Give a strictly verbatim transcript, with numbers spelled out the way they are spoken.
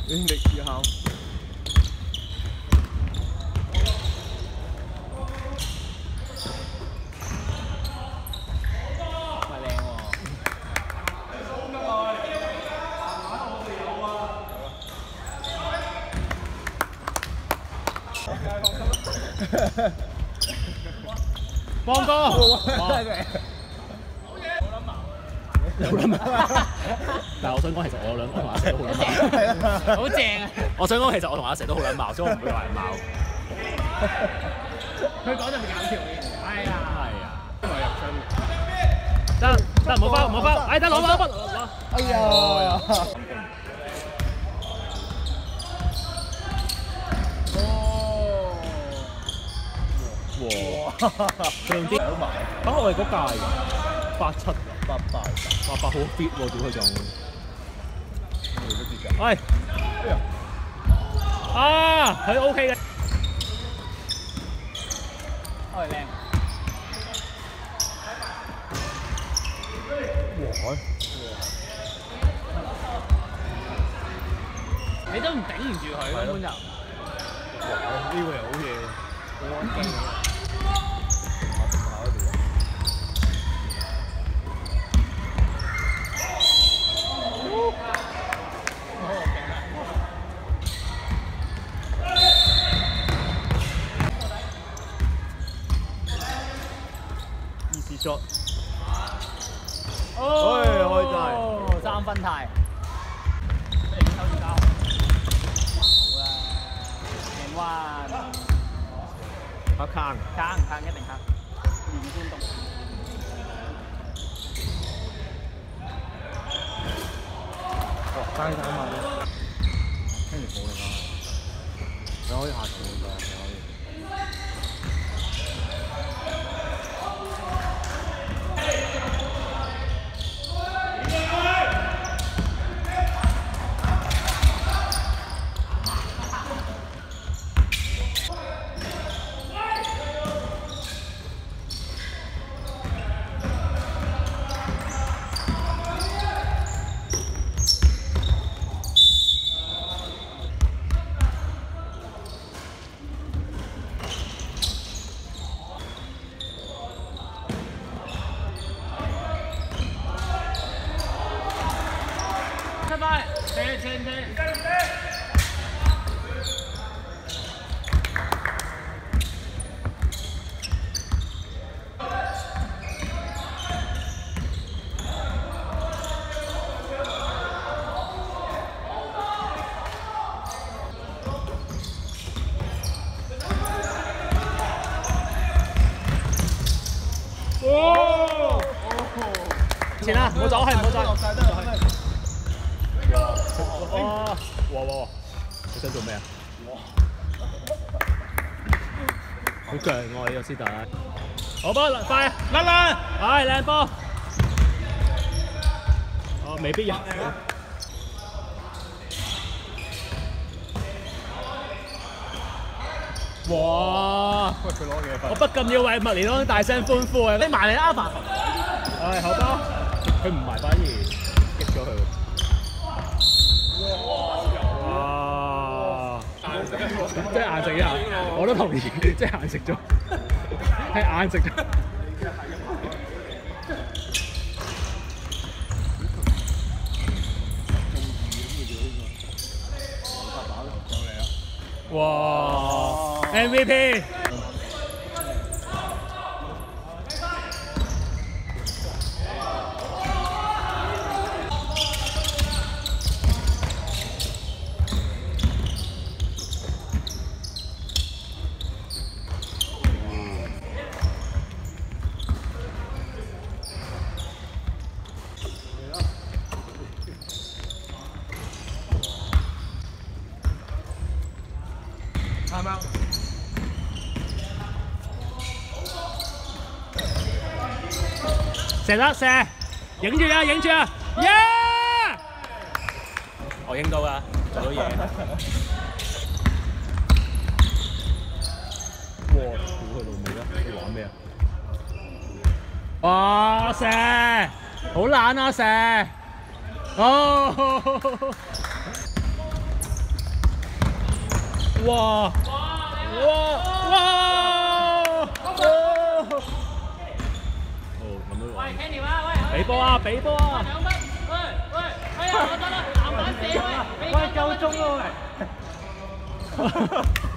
應力思考。 咪靚喎！ 邦哥，有諗矛。但係我想講，其實我兩個同阿石都好撚矛。 好正啊！ 我想講，其實我同阿石都好撚矛，所以我唔會話人矛。 佢講就係搞笑嘅。係啊， 係啊。 因為入樽。 得得，唔好包唔好包，哎得攞攞攞攞。 哎呀！ 哇！佢用啲啊，我係嗰屆㗎，八七啊， 八八八八好 fit 喎，屌佢仲。喂，啊，佢 OK 嘅。 哦，靚。 哇！ 你都唔頂唔住佢根本就。 哇！呢個又好嘢喎，好安靜啊！ easy shot。 哦， 開齋三分泰。你手指交。好啦，贏彎。 阿坑。 坑坑一定坑。連觀眾。 哇！齋睇嘛都，跟住冇力啊！你可以下場㗎，你可以。 快，停停停！ 哦！前啦，唔好走，係唔好走。哇！哇哇！你想做咩啊？好強喎！呢個師弟。好波，快甩啦！係靚波。哦，未必入。哇！ 喂，佢攞嘢我不禁要為麥連安大聲歡呼啊！你埋嚟啦，阿爸。係後波，佢唔埋反而擊咗佢。哇！即係硬食一下，我都同意，即係硬食咗，係硬食咗。哇 ！M V P。 啱啱。 射得射，影住啊影住啊，耶！我影到㗎，做到嘢。哇！屌佢老味啦！你玩咩啊？哇！射，好懶啊射！哦！ 哇！哇！哇！哦，咁都喂，聽條啊，喂， 俾波啊！俾波啊！ 兩分，喂喂，哎呀，我得啦，籃板射喂， 喂，夠鐘咯喂！